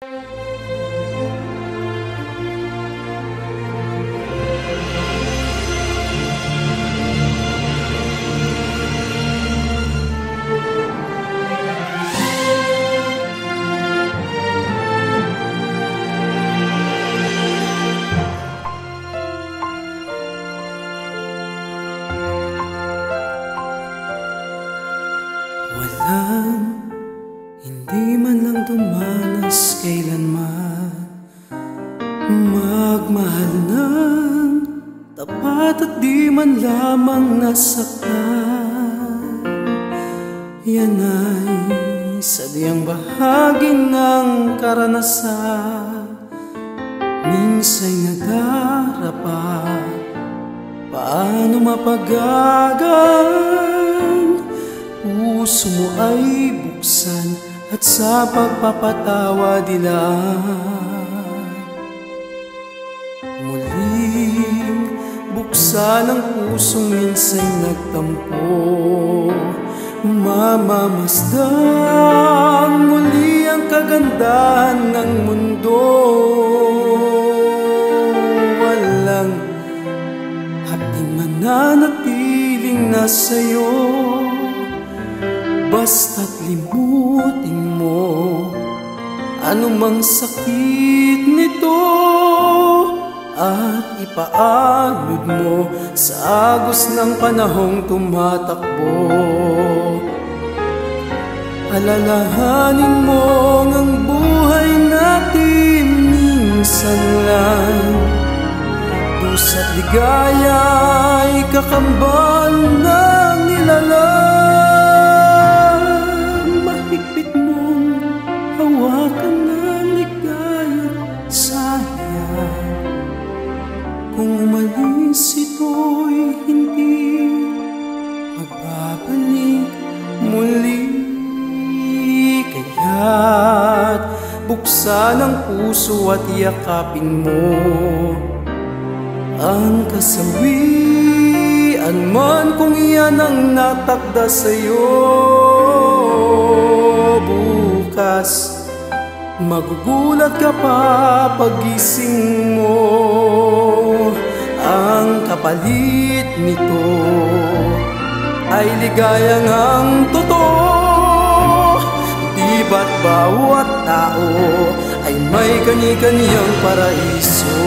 Walang, hindi man lang dumanas kailanman magmahal ng tapat at di man lamang nasaktan. Yan ay sadyang bahagi ng karanasan. Minsa'y nadarapa, paano mapagagan? Puso mo ay buksan at sa pagpapatawa dilaan. Muling buksan ang pusong minsa'y nagtampo, mamamasdan muli ang kagandahan ng mundo. Walang hapding mananatiling nasa'yo, basta't limutin mo anumang sakit nito at ipaanod mo sa agos ng panahong tumatakbo. Alalahanin mo ang buhay natin minsan lang, dusa't ligaya'y kakambal ng nilalang. Mahigpit mong hawakan ng ligaya't sayang, kung umalis ito'y hindi magbabalik muli. Kaya't buksan ang puso at yakapin mo ang kasawian man kung iyan ang natakda sa'yo. Bukas magugulat ka pa pagising mo, ang kapalit nito ay ligayang ang totoo. Di ba't bawat tao ay may kani-kaniyang paraiso?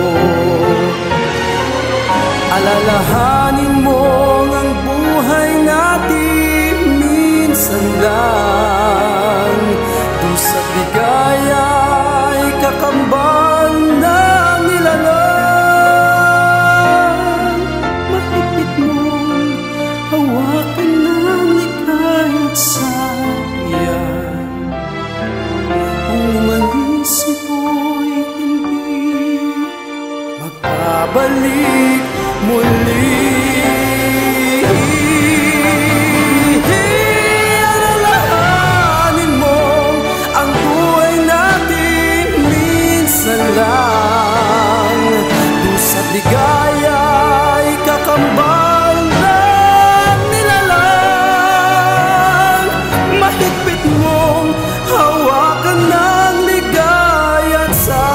Alalahanin mo ang buhay natin minsan lang, dusa't ligaya'y kakambal ng nilalang. Mahigpit mong hawakan ng ligaya't sayang, kung umalis ito'y hindi magbabalik muli. Alalahanin mo ang buhay natin minsan lang, dusa't ligaya'y kakambal ng nilalang. Mahigpit mong hawakan ng ligaya't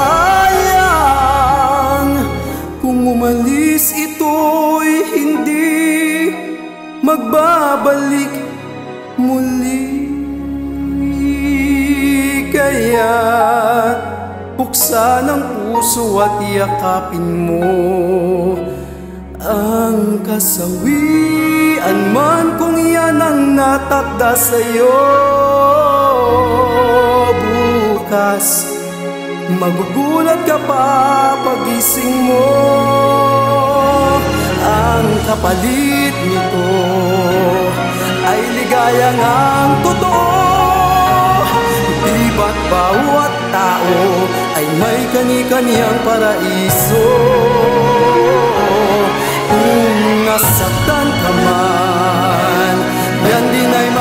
sayang, kung umalis ito'y hindi magbabalik muli. Kaya't buksan ang puso at yakapin mo ang kasawian man kung iyan ang natakda sa'yo. Bukas magugulat ka pa pagising mo, ang kapalit nito ay ligayang ang totoo. Di ba't bawat tao ay may kani-kaniyang paraiso? Kung nasaktan ka man, yan din ay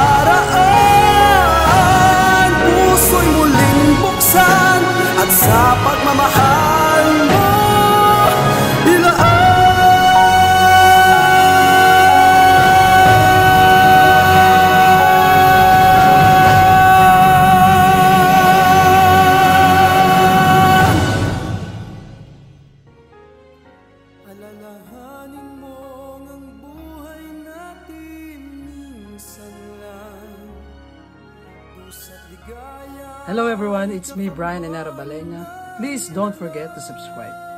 magdaraan. Puso'y muling buksan at sa pagmamahal mo ligaya. Hello everyone, it's me Brian Enero Balenya. Please don't forget to subscribe.